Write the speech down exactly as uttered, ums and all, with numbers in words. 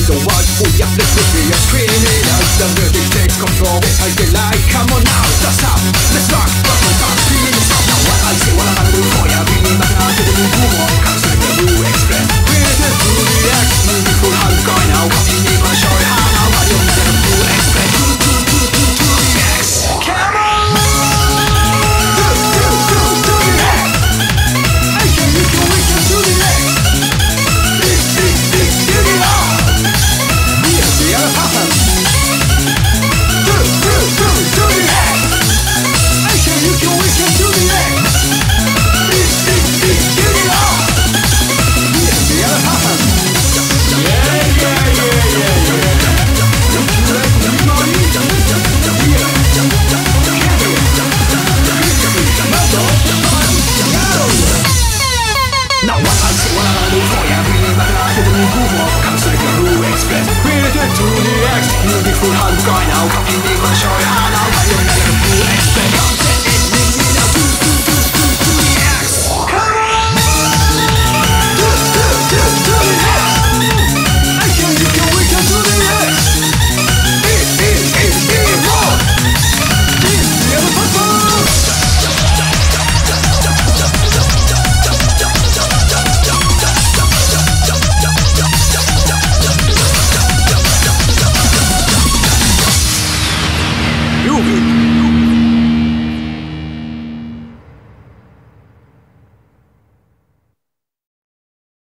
need the world full of the superior criminals. The music takes control, I get like, come on now, that's up, let's rock, rock, rock, rock, feeling the sound. Now what I say, what I'm gonna do for ya, bring me back now to the new boom. Comes with the new express, created to the X. Music full, how it's going now, come in, me gonna show you how now. What you need the new express, to, to, to, to, to the X. Come on! To, to, to, to the X. I can, you can, we can to the X. Big, big, big, D D D R. Yes, we are happen. To, to, to, to the X. I can, you can, we can to the X. Big, big, big, D D D R. Yes, we are happen. Yeah, yeah, yeah, yeah, yeah. Now what I say, what I'm gonna do for ya, bring me back now to the new groove. Comes like a new express, created to the X. Music full, how it's going now, come in, me gonna show you how now. Why you need the new express, come set it, bring me now to, to, to, to, to the X. Come on! To, to, to, to the X. I can, you can, we can to the X. It, it, it, it, rock. This, the other papa. You